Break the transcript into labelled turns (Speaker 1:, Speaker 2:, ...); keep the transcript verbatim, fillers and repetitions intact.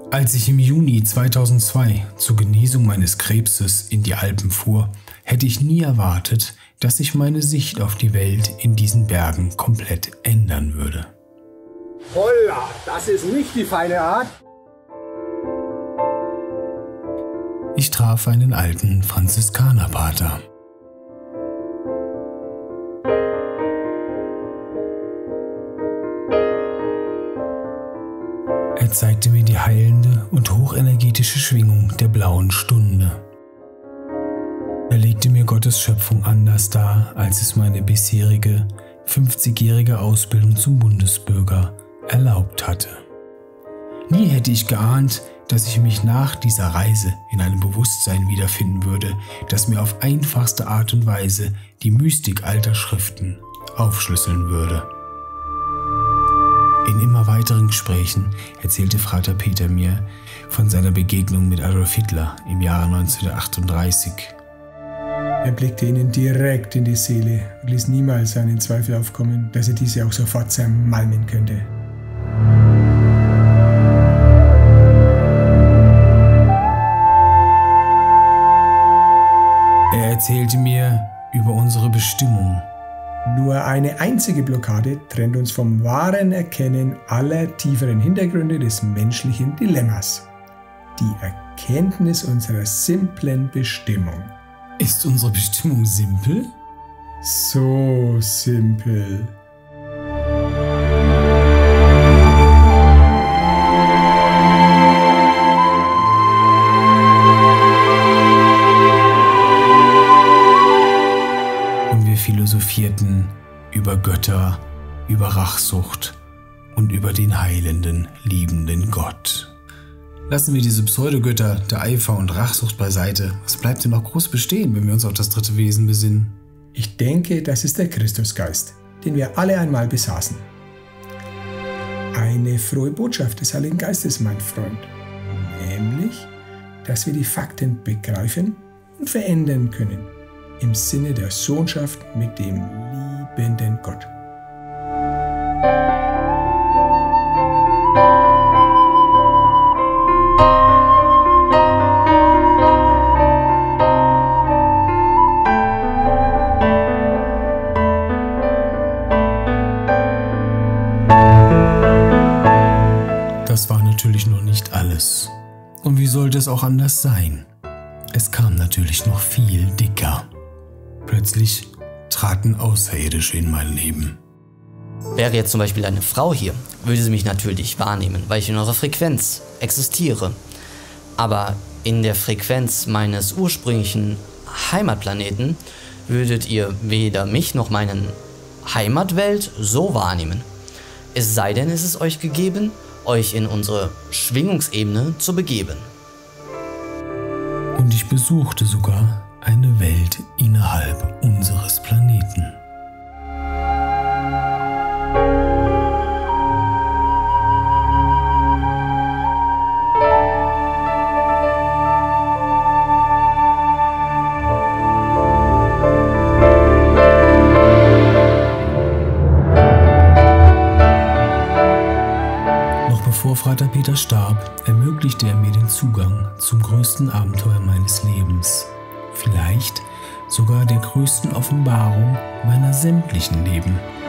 Speaker 1: Als ich im Juni zweitausendzwei zur Genesung meines Krebses in die Alpen fuhr, hätte ich nie erwartet, dass sich meine Sicht auf die Welt in diesen Bergen komplett ändern würde.
Speaker 2: Holla, das ist nicht die feine Art.
Speaker 1: Ich traf einen alten Franziskanerpater. Er zeigte mir die heilende und hochenergetische Schwingung der blauen Stunde. Er legte mir Gottes Schöpfung anders dar, als es meine bisherige fünfzigjährige Ausbildung zum Bundesbürger erlaubt hatte. Nie hätte ich geahnt, dass ich mich nach dieser Reise in einem Bewusstsein wiederfinden würde, das mir auf einfachste Art und Weise die Mystik alter Schriften aufschlüsseln würde. In immer weiteren Gesprächen erzählte Frater Peter mir von seiner Begegnung mit Adolf Hitler im Jahre neunzehnhundertachtunddreißig.
Speaker 3: Er blickte ihnen direkt in die Seele und ließ niemals einen Zweifel aufkommen, dass er diese auch sofort zermalmen könnte.
Speaker 1: Er erzählte mir über unsere Bestimmung.
Speaker 3: Nur eine einzige Blockade trennt uns vom wahren Erkennen aller tieferen Hintergründe des menschlichen Dilemmas. Die Erkenntnis unserer simplen Bestimmung.
Speaker 1: Ist unsere Bestimmung simpel?
Speaker 3: So simpel.
Speaker 1: Und wir philosophierten über Götter, über Rachsucht und über den heilenden, liebenden Gott. Lassen wir diese Pseudogötter der Eifer und Rachsucht beiseite. Was bleibt denn noch groß bestehen, wenn wir uns auf das dritte Wesen besinnen?
Speaker 3: Ich denke, das ist der Christusgeist, den wir alle einmal besaßen. Eine frohe Botschaft des Heiligen Geistes, mein Freund. Nämlich, dass wir die Fakten begreifen und verändern können. Im Sinne der Sohnschaft mit dem liebenden Gott.
Speaker 1: Das war natürlich noch nicht alles. Und wie sollte es auch anders sein? Es kam natürlich noch viel dicker. Plötzlich traten Außerirdische in mein Leben.
Speaker 4: Wäre jetzt zum Beispiel eine Frau hier, würde sie mich natürlich wahrnehmen, weil ich in eurer Frequenz existiere. Aber in der Frequenz meines ursprünglichen Heimatplaneten würdet ihr weder mich noch meinen Heimatwelt so wahrnehmen. Es sei denn, es ist euch gegeben, euch in unsere Schwingungsebene zu begeben.
Speaker 1: Und ich besuchte sogar eine Welt innerhalb unseres Planeten. Bevor Frater Peter starb, ermöglichte er mir den Zugang zum größten Abenteuer meines Lebens. Vielleicht sogar der größten Offenbarung meiner sämtlichen Leben.